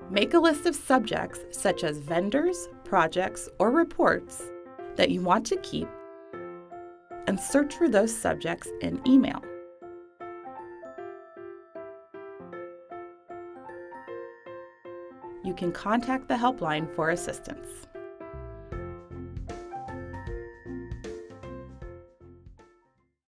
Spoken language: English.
Make a list of subjects such as vendors, projects, or reports that you want to keep and search for those subjects in email. You can contact the helpline for assistance.